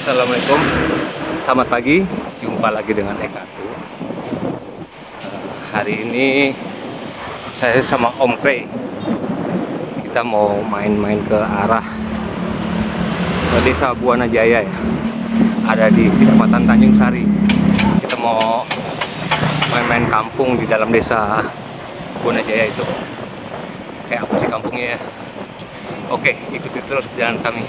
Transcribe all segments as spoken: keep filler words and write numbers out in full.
Assalamualaikum, selamat pagi, jumpa lagi dengan Ekaku. uh, Hari ini saya sama Om Kray, kita mau main-main ke arah ke Desa Buana Jaya ya, ada di Kecamatan Tanjung Sari. Kita mau main-main kampung di dalam Desa Buana Jaya itu. Kayak apa sih kampungnya ya? Oke, ikuti terus perjalanan kami.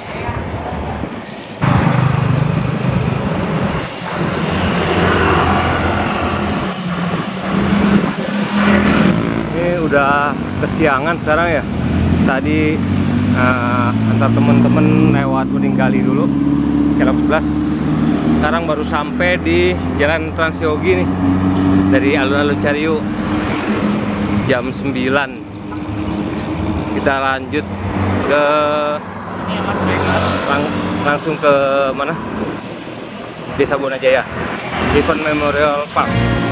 Udah kesiangan sekarang ya. Tadi uh, antar temen-temen lewat Meninggali dulu Kelab sebelas. Sekarang baru sampai di Jalan Transyogi nih, dari alun-alun Cariu. Jam sembilan. Kita lanjut ke lang langsung ke mana? Desa Buana Jaya, Event Memorial Park.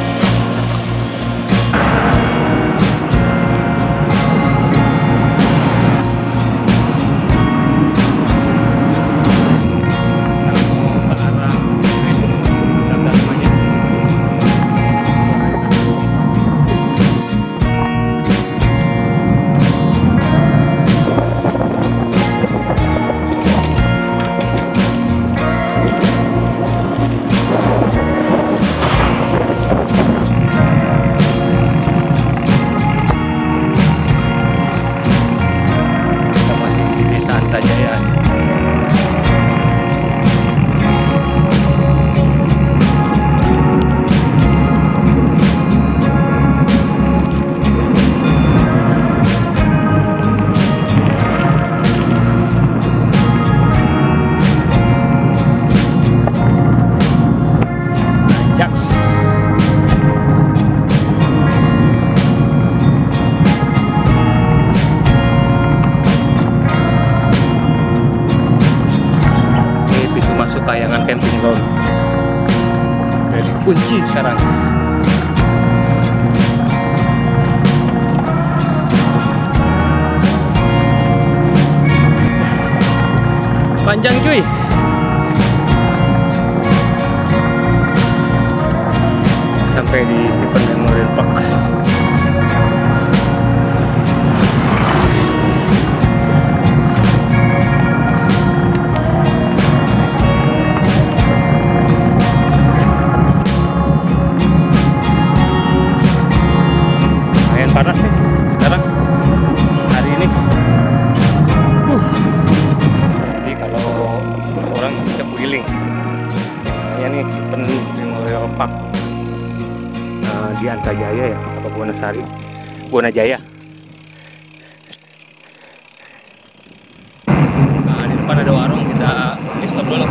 Kayangan camping ground udah dikunci sekarang. Panjang cuy. Sampai di Event Memorial Park. Panas sih sekarang hari ini. Uh. Jadi kalau orang bisa wheeling, ya nih Event Memorial Park nah, di Antajaya ya, atau Buana Sari, Buana Jaya. Nah, di depan ada warung, kita stop dulu.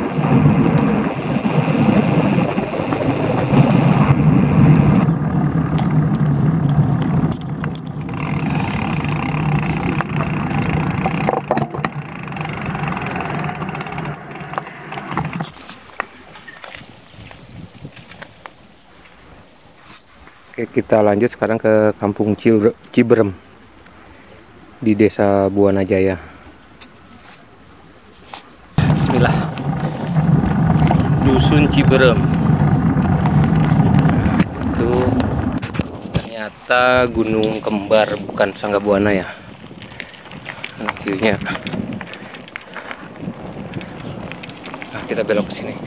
Oke, kita lanjut sekarang ke Kampung Ciberem di Desa Buana Jaya. Bismillah. Dusun Ciberem. Itu ternyata gunung kembar, bukan Sangga Buana ya. Nah, view-nya. Nah, kita belok ke sini.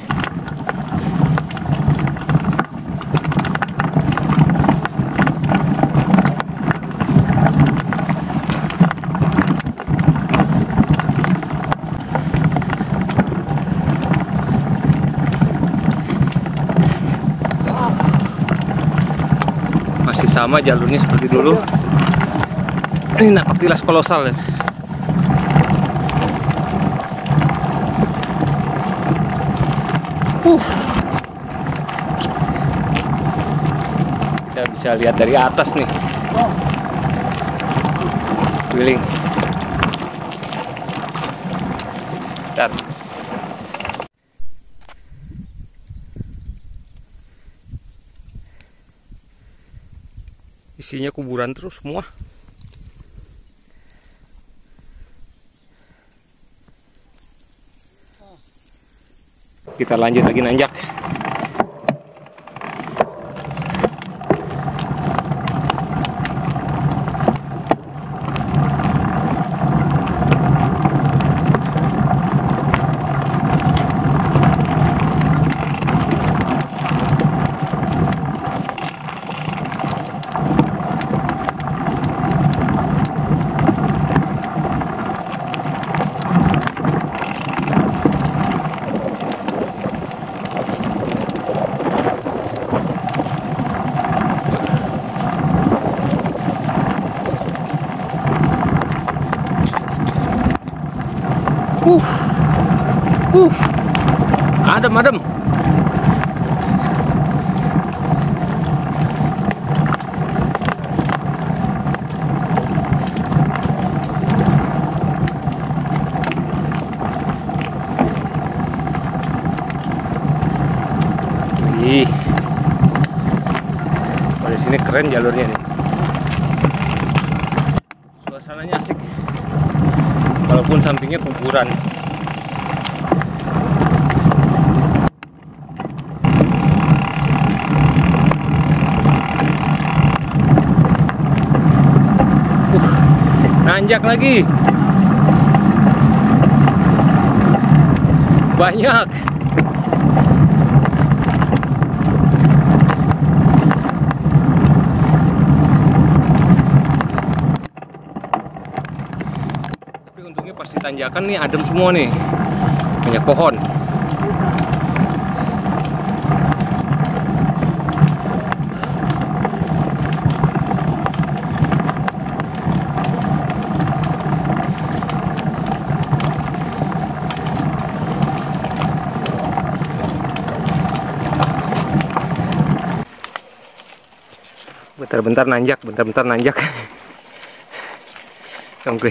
Masih sama jalurnya seperti dulu. Ini napak tilas kolosal ya. Uh. Kita bisa lihat dari atas nih. Keliling. Bentar. Isinya kuburan terus semua. Kita lanjut lagi nanjak. Uh, uh, adem adem. Ih, oh, di sini keren jalurnya nih. Suasananya asik. Walaupun sampingnya kuburan. Uh, nanjak lagi. Banyak. Untungnya pas di tanjakan nih adem semua nih, banyak pohon. Bentar-bentar nanjak, bentar-bentar nanjak. Oke.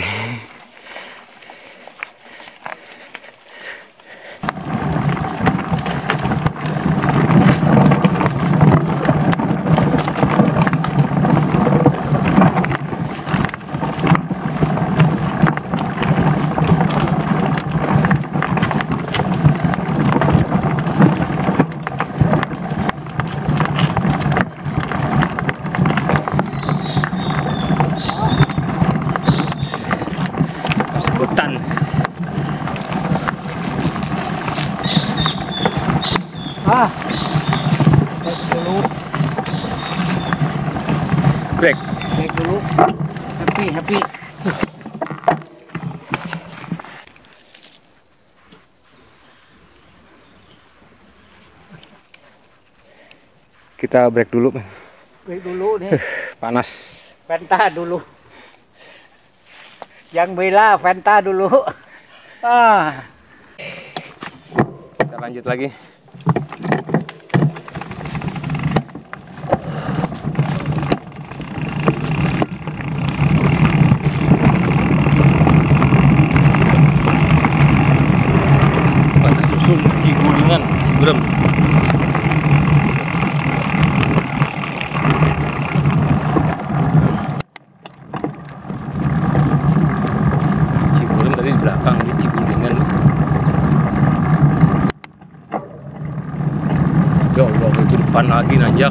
Hutan. Ah, break dulu. Break. Break dulu. Happy, happy. Kita break dulu. Break dulu nih. Panas. Fanta dulu. Yang bela Fanta dulu. Ah. Kita lanjut lagi. Patah Susun Cigulingan, Ciberem. Ciberem tadi di belakang, di Cigulingan. Ya Allah, itu depan lagi nanjak.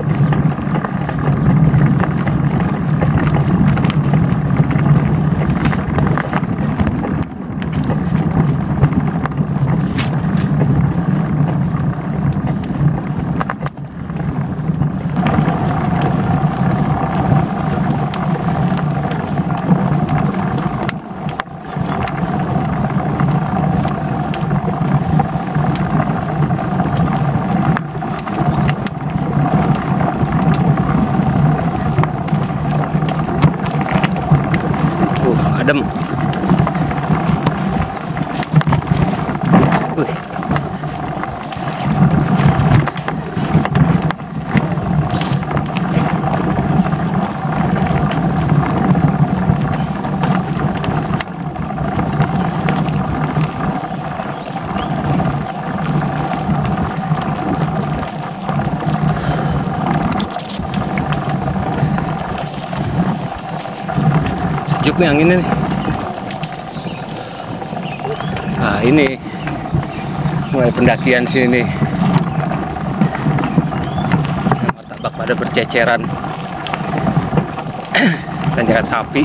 Adem. Wih. Sejuk nih anginnya nih. Nah ini mulai pendakian sini. Martabak pada berceceran. Tanjakan sapi.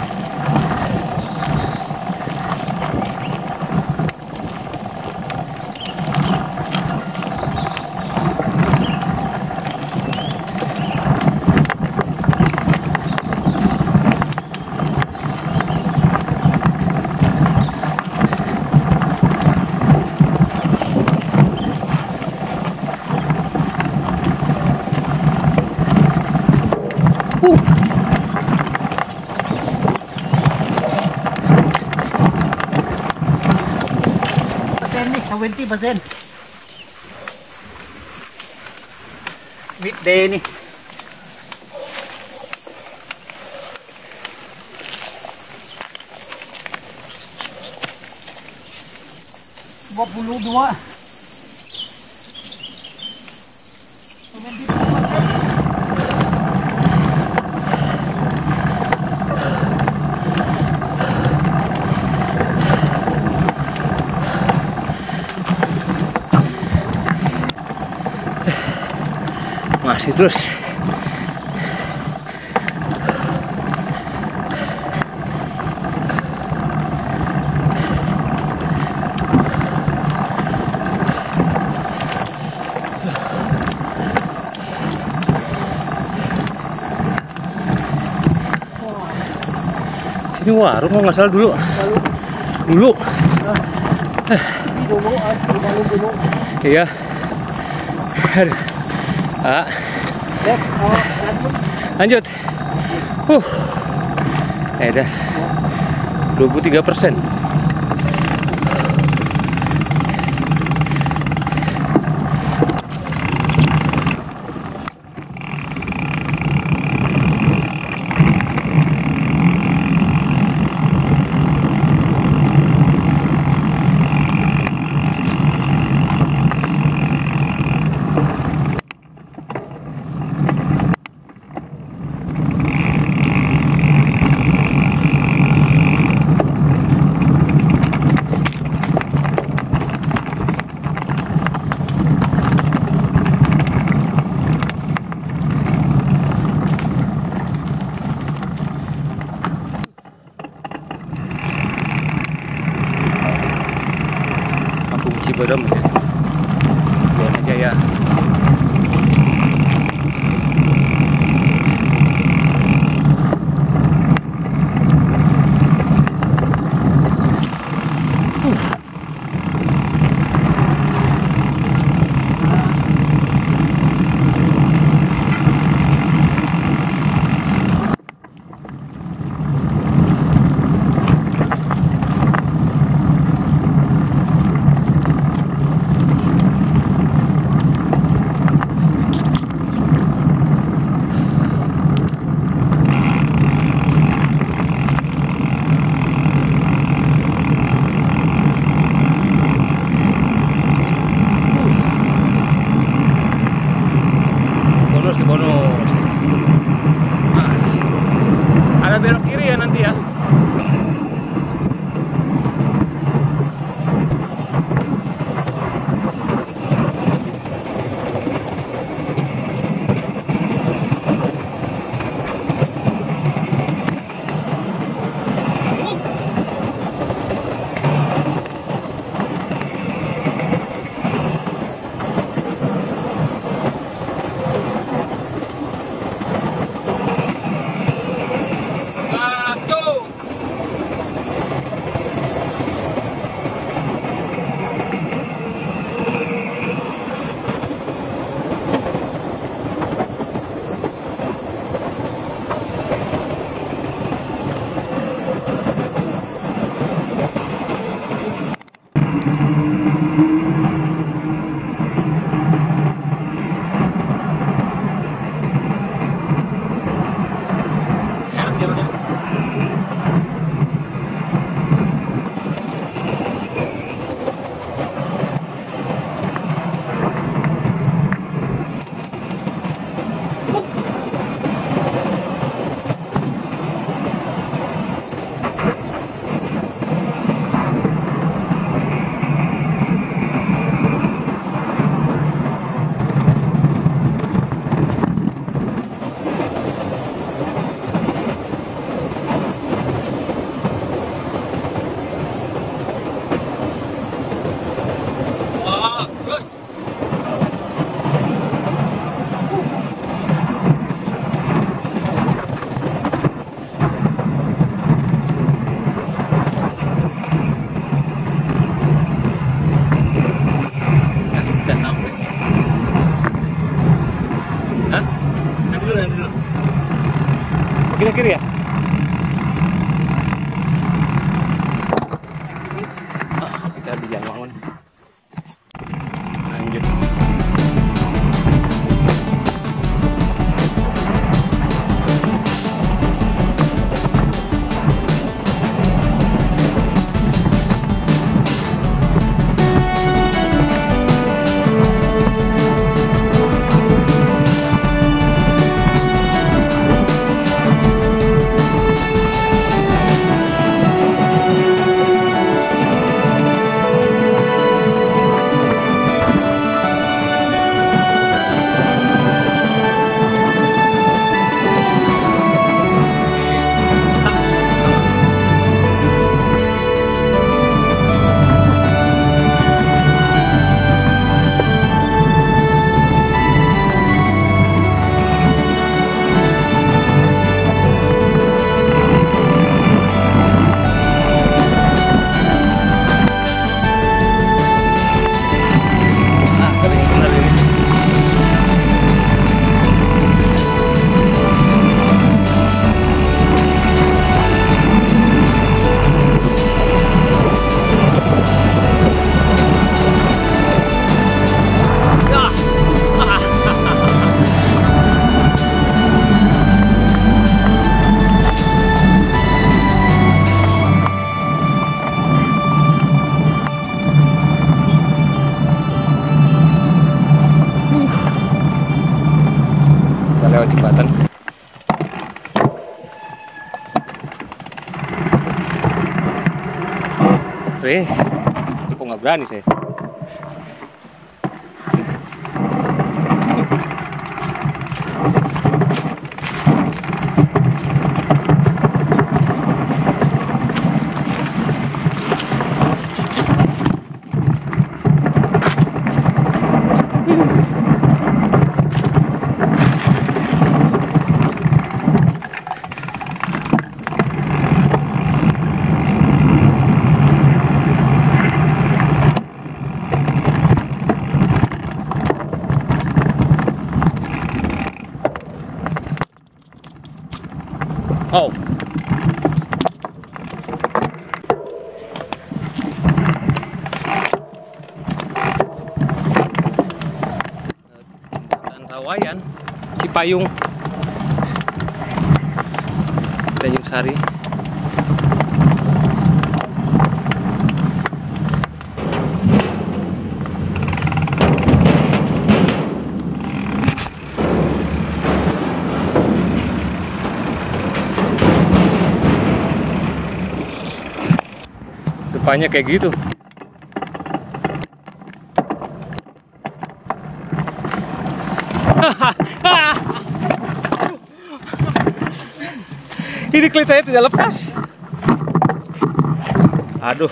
seventy persen weekday nih. dua puluh dua masih terus. Sini warung kalau nggak salah dulu. Dulu. Dulu, dulu, dulu. Iya. Aduh. Ah. Lanjut. Uh. Eh dah. dua puluh tiga persen. Ciberem ya, Buana Jaya. kiri ya? Ah, kita di Jambangun. Lanjut. Lewat jembatan. Weh, kok nggak berani saya? Oh. Jembatan Rawayan, Cipayung, Tanjung Sari. Depannya kayak gitu. Ini klit saya tidak lepas. Aduh.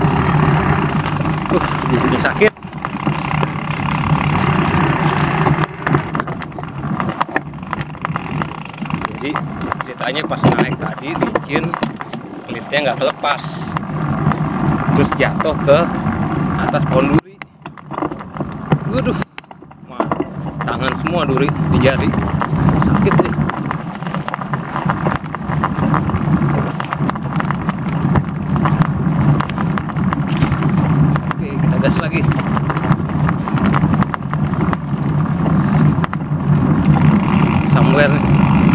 Uh, giginya sakit. Jadi ceritanya pas naik tadi licin, klitnya nggak kelepas. Terus jatuh ke atas pohon duri. Waduh, wah, tangan semua duri di jari, sakit deh. Oke, kita gas lagi. Somewhere nih.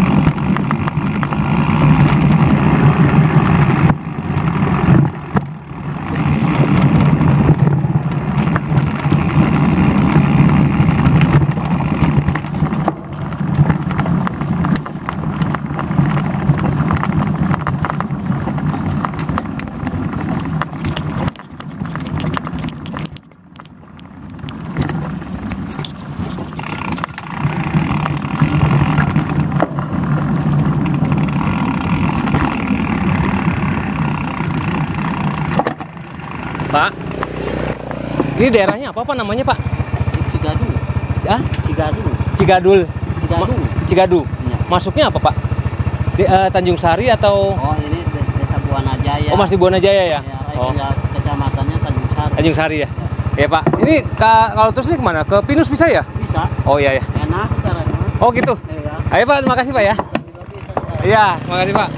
Pak, ini daerahnya apa Pak namanya Pak? Cigadu. Ah? Cigadu. Cigadul. Cigadu. Ma Cigadu. Ya. Masuknya apa Pak? Di, uh, Tanjung Sari atau? Oh ini desa Buana Jaya. Oh masih Buana Jaya ya? Ya, Oh. Kecamatannya Tanjung Sari. Tanjung Sari ya? Ya. Ya Pak, ini ka, kalau terus ini kemana? Ke Pinus bisa ya? Bisa. Oh iya ya. Enak caranya. Oh gitu. Ya. Ayo Pak, terima kasih Pak ya. Juga bisa. Iya, makasih Pak.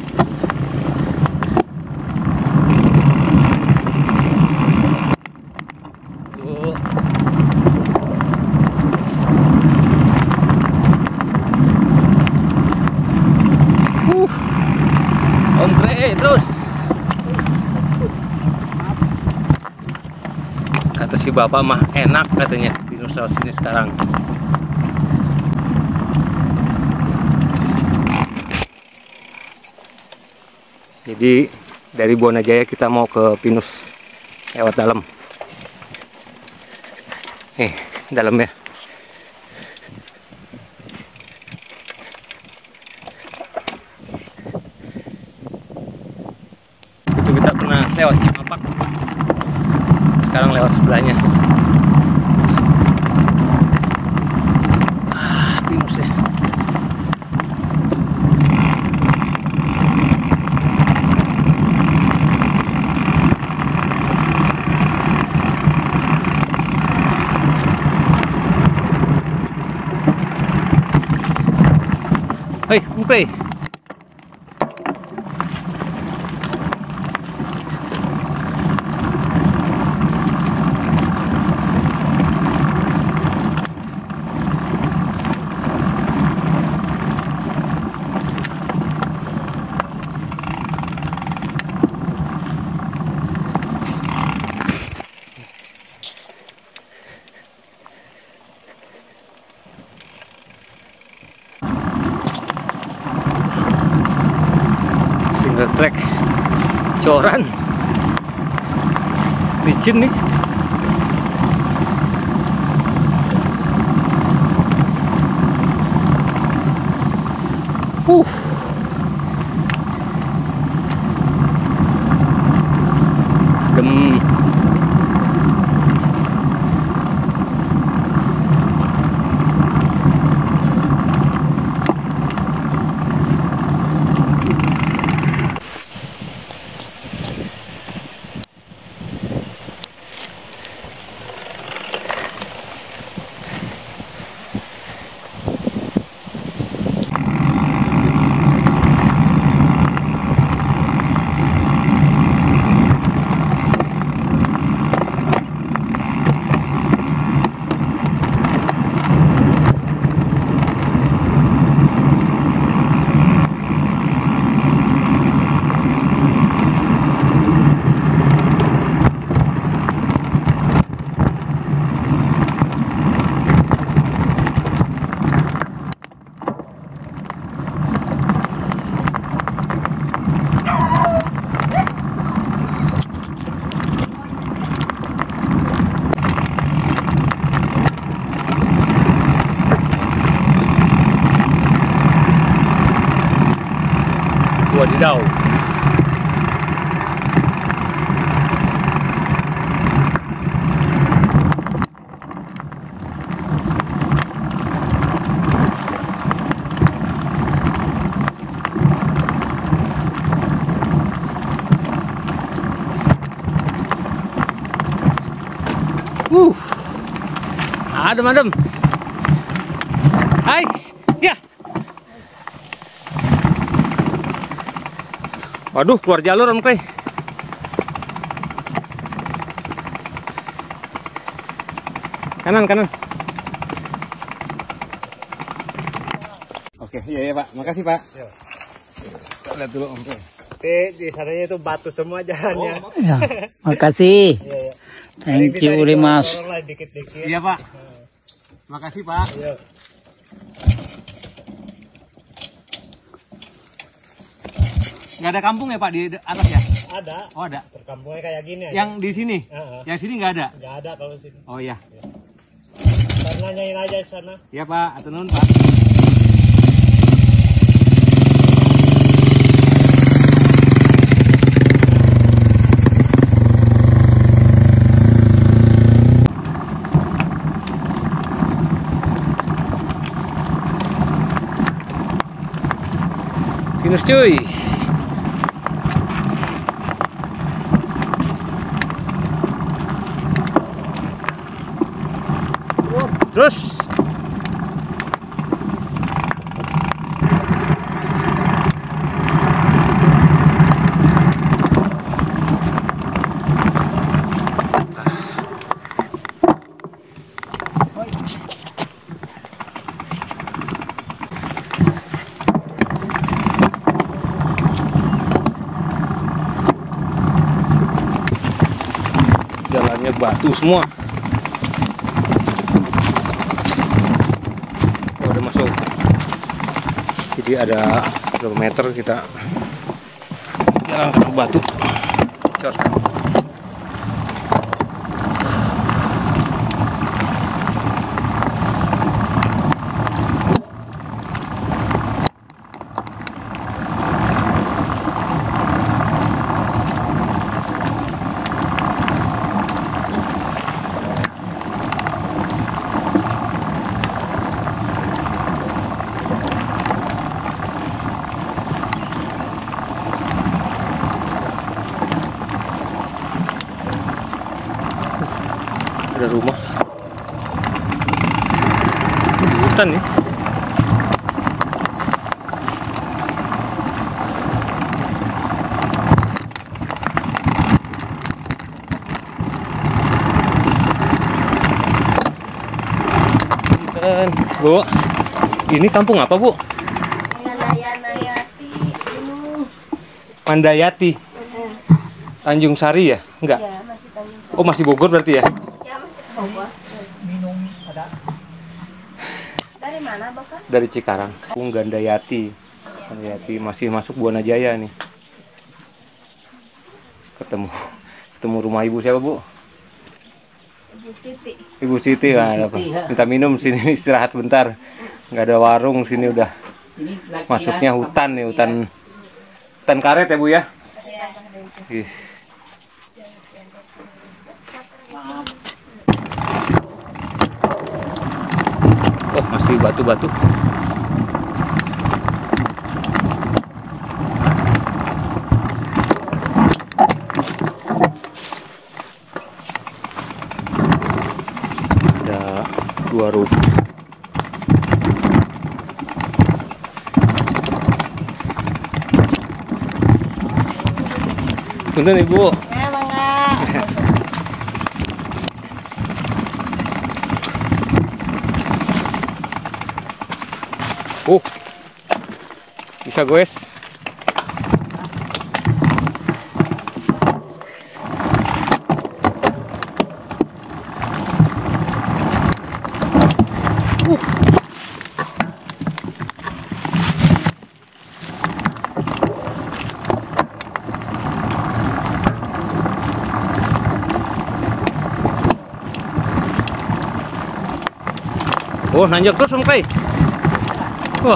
Tuh. Uh. Ombre terus. Kata si bapak mah enak katanya pinus lewat sini sekarang. Jadi dari Buanajaya kita mau ke Pinus lewat dalam. Nih dalamnya. Itu kita pernah lewat Cimapak. Sekarang lewat sebelahnya. Ah, Pinus ya. Hei, Umpre. Single track coran licin nih. Uh. Dem. Wadidaw. Uh, adem adem. Hai, ya. Waduh, keluar jalur Om Kray. Kanan, kanan. Oke, iya ya Pak. Makasih Pak. Ya. Lihat dulu Om Kray. Di, di sananya itu batu semua jalannya. Oh, Ya, makasih. Iya, iya. Thank you very much. Dikit-dikit. iya Pak. Makasih Pak. Iya. Nggak ada kampung ya Pak di atas ya? Ada. Oh ada. Perkampungnya kayak gini aja. Yang di sini? Heeh. Yang sini nggak ada? Nggak ada kalau sini. Oh iya. Ntar nanyain aja di sana. Iya Pak. Atur nuhun Pak. Pinus cuy. Terus batu semua. Oh, udah masuk. Jadi ada berapa meter kita jalan ke batu. Cor. Ada rumah di hutan nih. Dan Bu, ini kampung apa Bu? Mandayati Gunung. Mandayati, Tanjung Sari ya? Enggak? Ya, masih Tanjung. Oh, masih Bogor berarti ya? Ya, masih Bogor. Minum ada. Dari mana, Bapak? Dari Cikarang. Kampung Gandayati. Gandayati masih masuk Buanajaya nih. Ketemu ketemu rumah ibu siapa, Bu? Ibu Siti. Ibu Siti, ah, apa? Minta minum sini istirahat bentar. Nggak ada warung sini udah. Masuknya hutan nih, hutan hutan karet ya, Bu ya? Ih. Oh, masih batu-batu. Ada dua rumah. Punten Ibu. Ya, mangga. Oh, bisa goes. Oh, nanjak terus Om Kai. Wah.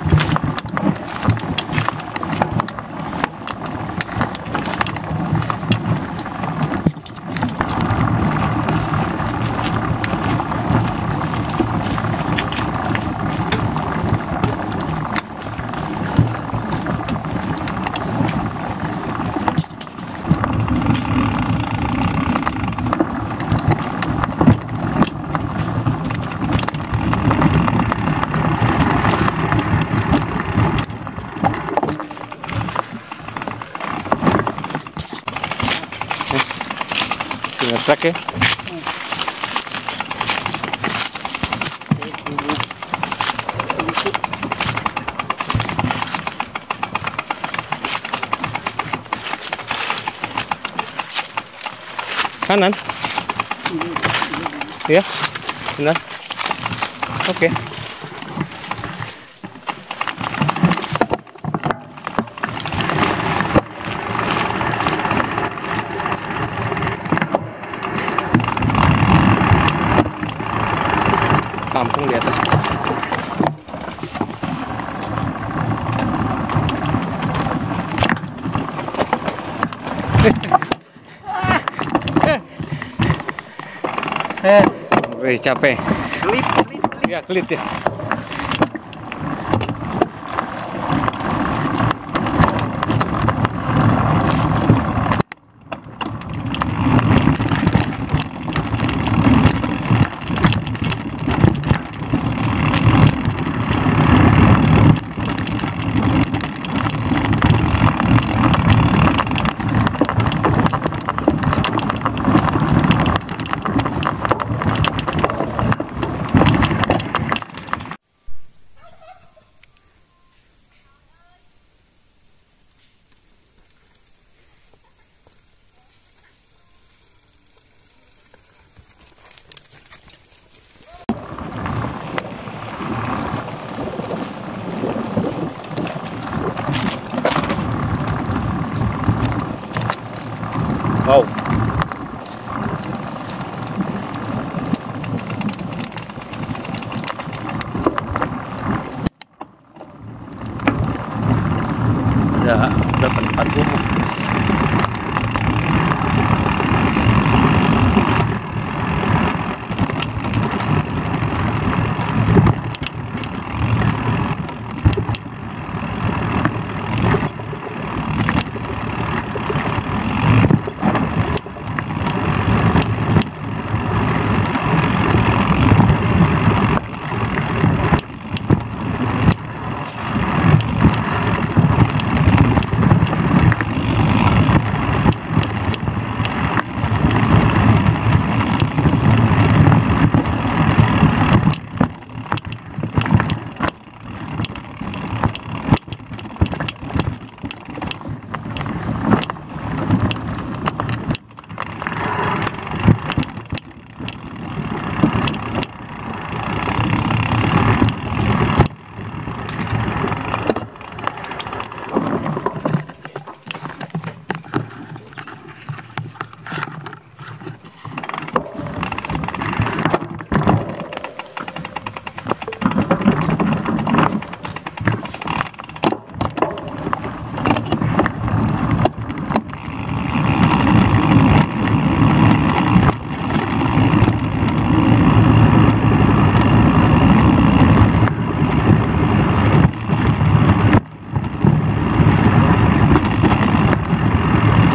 Ngetrek ya. Kanan. Ya, benar. Oke. Kampung di atas. Wih, capek. Kelit, kelit, kelit. Ya, kelit ya.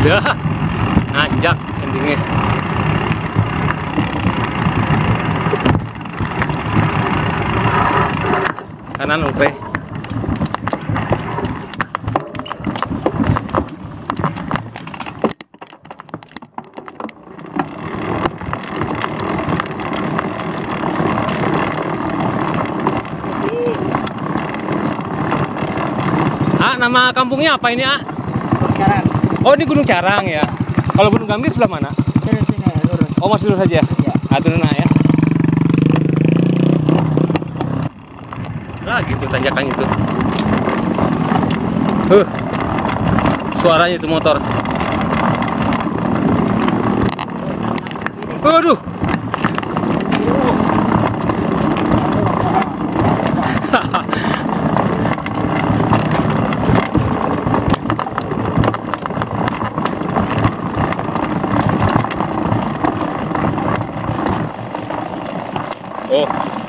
Udah nanjak endingnya. Kanan oke. Ah, nama kampungnya apa ini, Ah? Carang. Oh, ini Gunung Carang ya. Kalau Gunung Gambir sebelah mana? Terus ini lurus. Oh, masih lurus saja. Ya. Ah, turun nah, ya. Nah, gitu tanjakan itu. Huh. Suaranya itu motor. Waduh. Oh.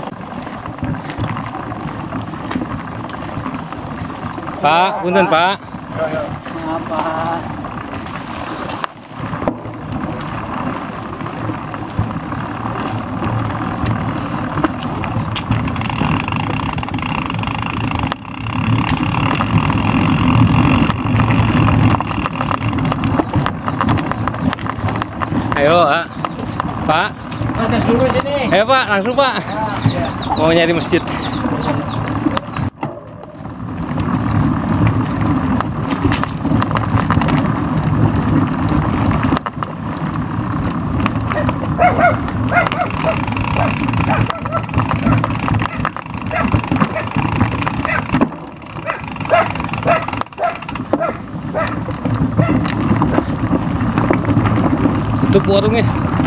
Pak, punten Pak. Apa? Ayo, ah. Pak. Ayo Pak, langsung Pak. Mau nyari masjid. Tutup warungnya.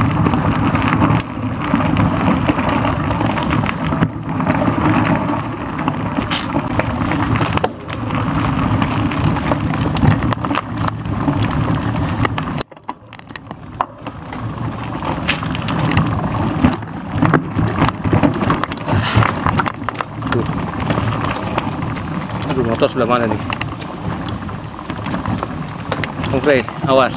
Tuh. Aduh, motor sebelah mana nih? Oke, awas.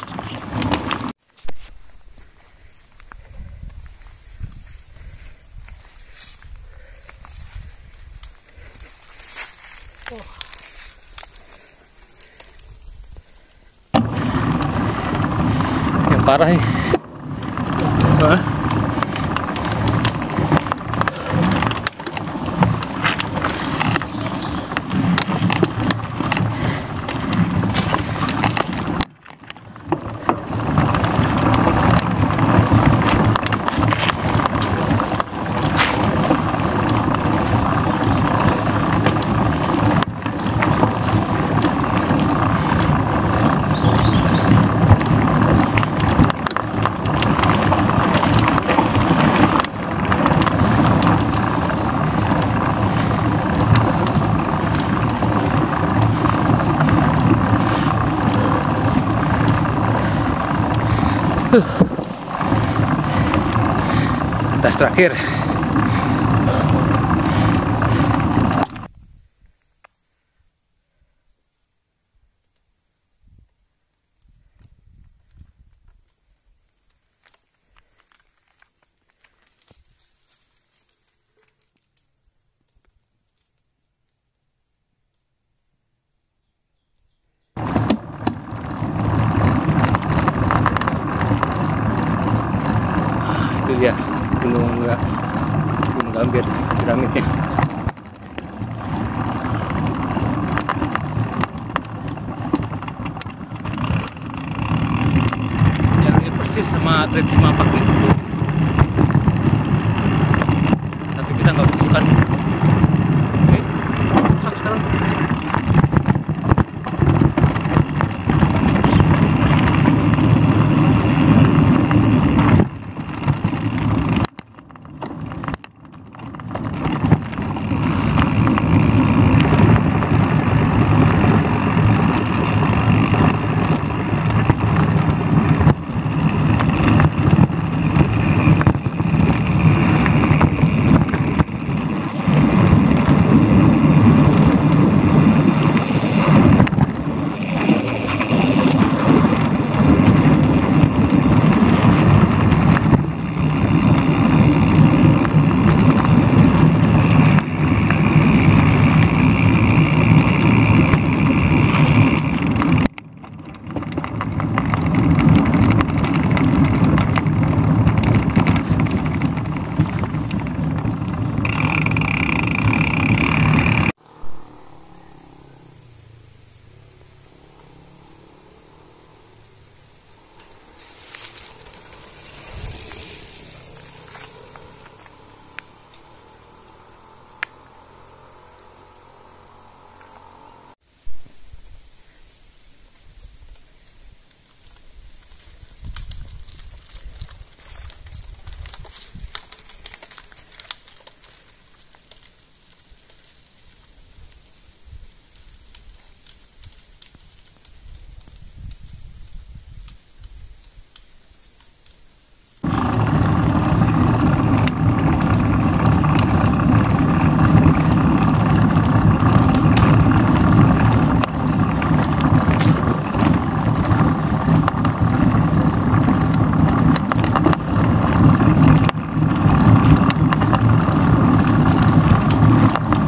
Yang parah nih. Hah? Atas terakhir. Itu dia gunung enggak gunung Gambir piramidnya. Jaraknya persis sama trek Cimapak itu, tapi kita nggak busukan. Oke, rusak sekarang.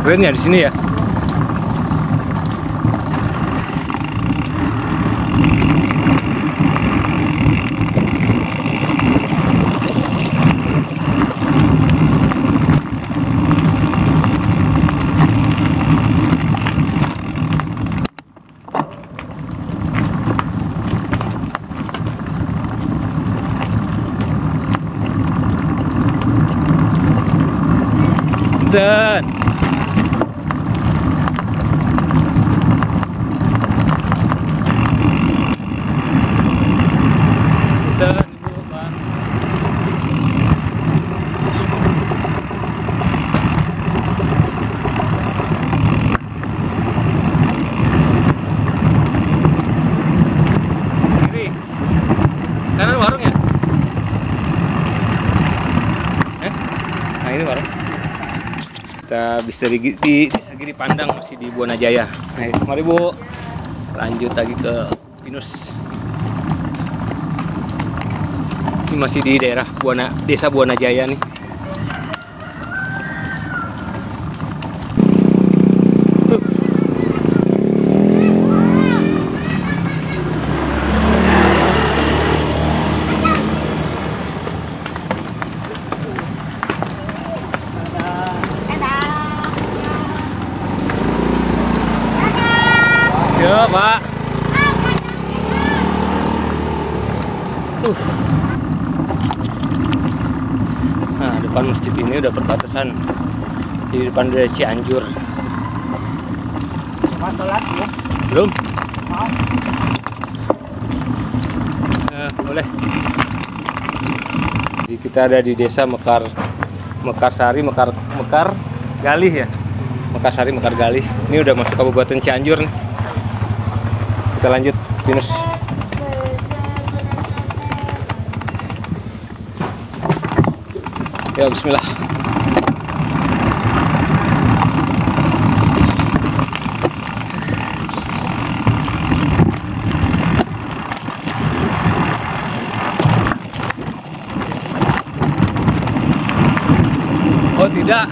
Keren ya di sini ya. Dan dan ibu Bang. Kiri kanan warung ya. Eh nah ini warung. Kita bisa di, di Desa Giri Pandang, masih di Buana Jaya. Nah, mari Bu, lanjut lagi ke Pinus. Ini masih di daerah Buana, Desa Buana Jaya nih. Uh. Ya Pak. Uh. Nah depan masjid ini udah perbatasan. Di depan ada Cianjur. Sholat ya? Belum? Nah, boleh. Jadi kita ada di desa Mekar, Mekarsari, Mekar, Mekar Galih ya. Mekarsari, Mekar Galih. Ini udah masuk Kabupaten Cianjur nih. Kita lanjut Pinus. Ya bismillah. Oh tidak.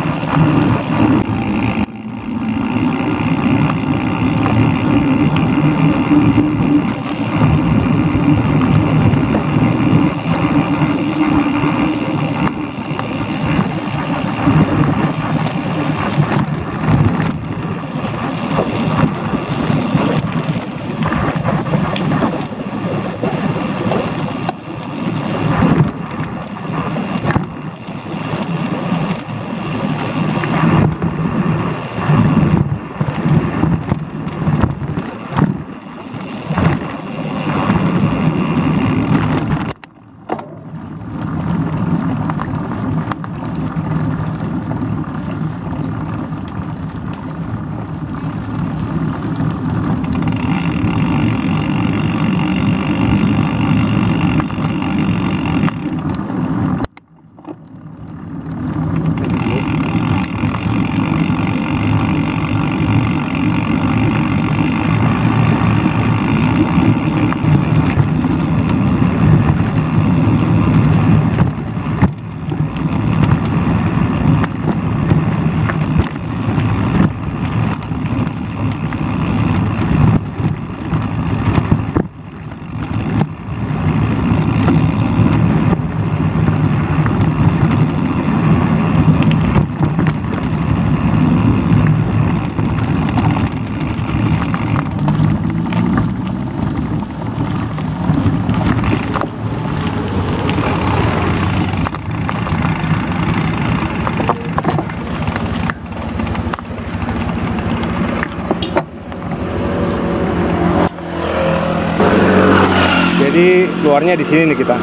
Jadi luarnya di sini nih kita.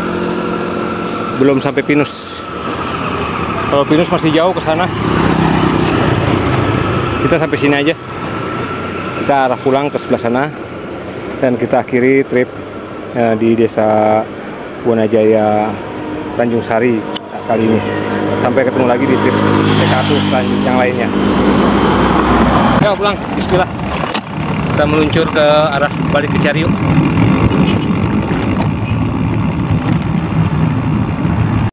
Belum sampai Pinus. Kalau Pinus masih jauh ke sana. Kita sampai sini aja. Kita arah pulang ke sebelah sana dan kita akhiri trip ya, di Desa Buana Jaya Tanjung Sari kali ini. Sampai ketemu lagi di trip T K satu selanjutnya yang lainnya. Ya pulang, bismillah. Kita meluncur ke arah balik ke Cariu.